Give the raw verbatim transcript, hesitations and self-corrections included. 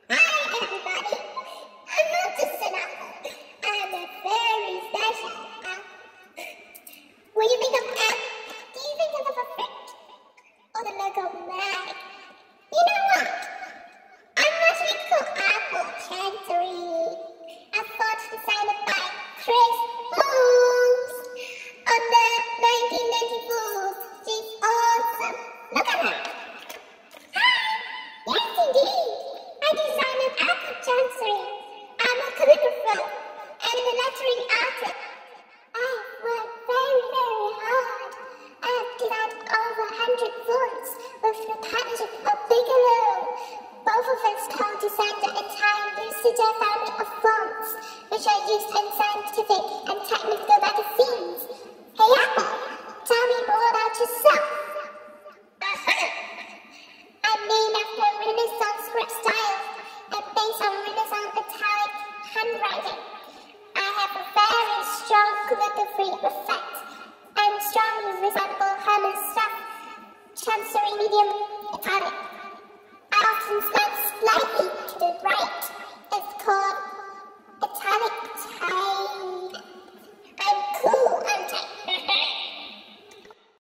Hi everybody! I'm not just an apple. I'm a very special apple. When you think of apple, do you think of a fruit? Or the logo mag? You know what? I'm actually called Apple Chancery. A thought designed by Chris Holmes on the nineteen ninety-four. She's awesome. Look at her. Yes, indeed. I designed an apple chancery. I'm a calligrapher and a lettering artist. I have worked very, very hard. I have designed over one hundred fonts with the partnership of Bigelow. Both of us co-designed the entire Lucida family of fonts, which are used in scientific and technical magazines. Hey Apple, tell me more about yourself. I'm named after a Renaissance script style and based on Renaissance italic handwriting. I have a very strong calligraphy effect and strongly resemble Hermann Stuff, Chancery medium italic. I often spend slightly